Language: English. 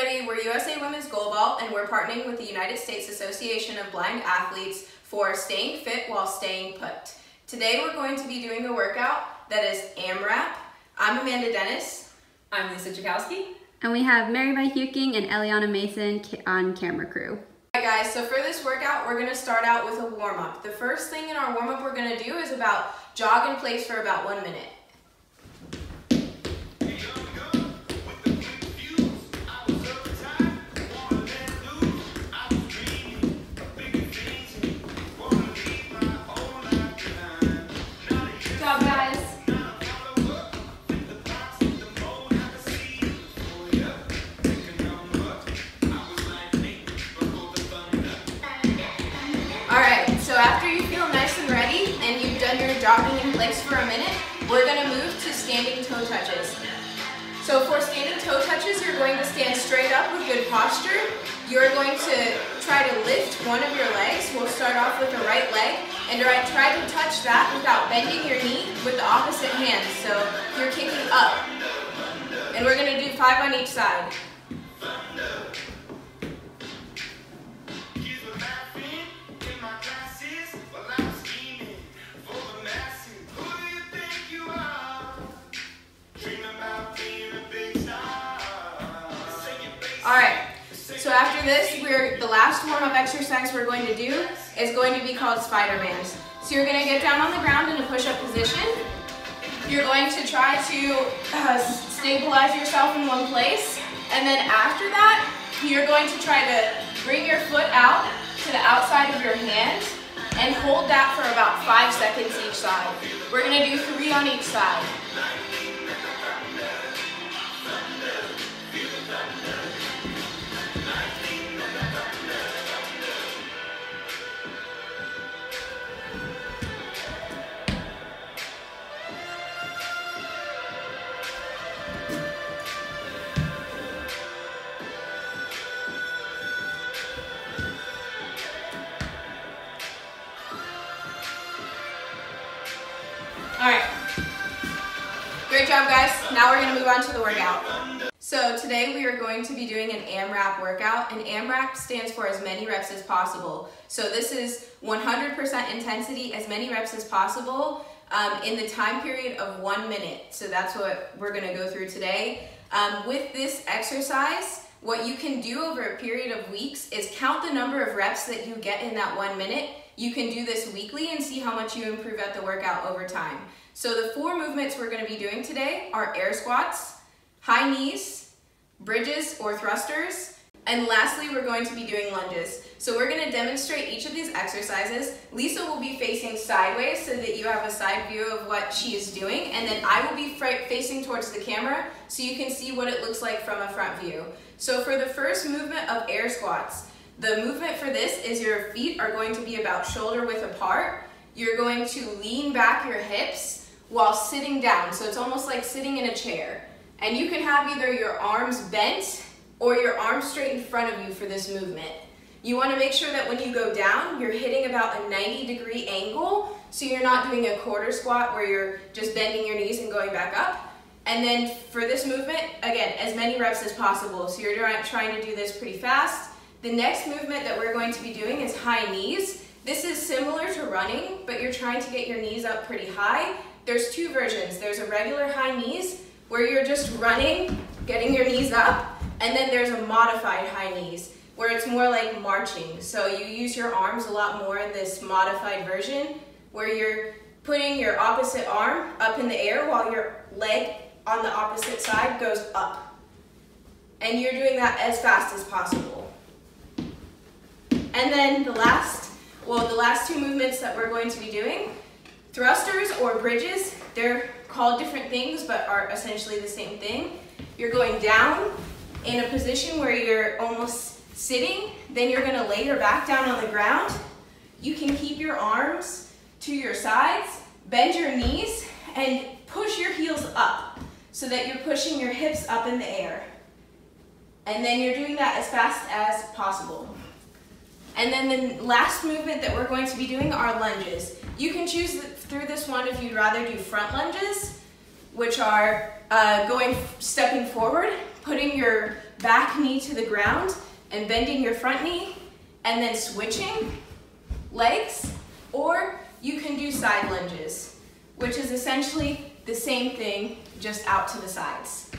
everybody, we're USA Women's Goalball and we're partnering with the United States Association of Blind Athletes for Staying Fit While Staying Put. Today we're going to be doing a workout that is AMRAP. I'm Amanda Dennis. I'm Lisa Czechowski. And we have Mary Huking and Eliana Mason on camera crew. Alright guys, so for this workout we're going to start out with a warm-up. The first thing in our warm-up we're going to do is about jog in place for about 1 minute. Alright, so after you feel nice and ready and you've done your jogging in place for a minute, we're going to move to standing toe touches. So for standing toe touches, you're going to stand straight up with good posture. You're going to try to lift one of your legs. We'll start off with the right leg and try to touch that without bending your knee with the opposite hand. So you're kicking up. And we're going to do 5 on each side. Alright, so after this, the last warm-up exercise we're going to do is going to be called Spider-Mans. So you're going to get down on the ground in a push-up position. You're going to try to stabilize yourself in one place. And then after that, you're going to try to bring your foot out to the outside of your hand and hold that for about 5 seconds each side. We're going to do 3 on each side. Alright, great job guys. Now we're going to move on to the workout. So today we are going to be doing an AMRAP workout, and AMRAP stands for as many reps as possible. So this is 100% intensity, as many reps as possible in the time period of 1 minute. So that's what we're going to go through today. With this exercise, what you can do over a period of weeks is count the number of reps that you get in that 1 minute. You can do this weekly and see how much you improve at the workout over time. So the 4 movements we're going to be doing today are air squats, high knees, bridges or thrusters, and lastly we're going to be doing lunges. So we're going to demonstrate each of these exercises. Lisa will be facing sideways so that you have a side view of what she is doing, and then I will be facing towards the camera so you can see what it looks like from a front view. So for the first movement of air squats, the movement for this is your feet are going to be about shoulder width apart. You're going to lean back your hips while sitting down. So it's almost like sitting in a chair. And you can have either your arms bent or your arms straight in front of you for this movement. You want to make sure that when you go down, you're hitting about a 90-degree angle. So you're not doing a quarter squat where you're just bending your knees and going back up. And then for this movement, again, as many reps as possible. So you're trying to do this pretty fast. The next movement that we're going to be doing is high knees. This is similar to running, but you're trying to get your knees up pretty high. There's 2 versions. There's a regular high knees where you're just running, getting your knees up, and then there's a modified high knees where it's more like marching. So you use your arms a lot more in this modified version where you're putting your opposite arm up in the air while your leg on the opposite side goes up. And you're doing that as fast as possible. And then the last 2 movements that we're going to be doing, thrusters or bridges, they're called different things but are essentially the same thing. You're going down in a position where you're almost sitting, then you're going to lay your back down on the ground. You can keep your arms to your sides, bend your knees, and push your heels up so that you're pushing your hips up in the air. And then you're doing that as fast as possible. And then the last movement that we're going to be doing are lunges. You can choose through this one if you'd rather do front lunges, which are stepping forward, putting your back knee to the ground and bending your front knee and then switching legs, or you can do side lunges, which is essentially the same thing, just out to the sides.